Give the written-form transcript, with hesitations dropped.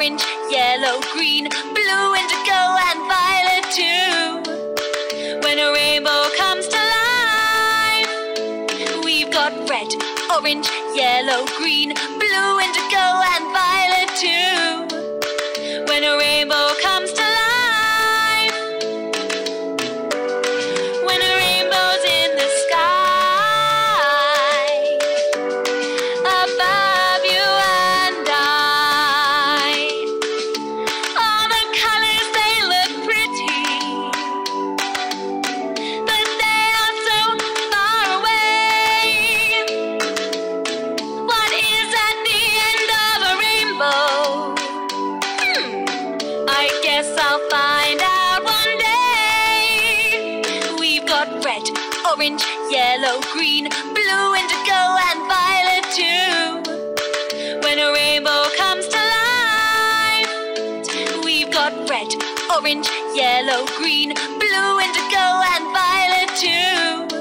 orange, yellow, green, blue, indigo, and violet too. When a rainbow comes to life, we've got red, orange, yellow, green, blue, indigo, and violet too. When a rainbow comes to life, when a rainbow's in the sky, above you and I, all the colors, they look pretty, but they are so far away. What is at the end of a rainbow? I guess I'll find out one day. We've got red, orange, yellow, green, blue, indigo, and violet too. When a rainbow comes to life, we've got red, orange, yellow, green, blue, indigo, and violet too.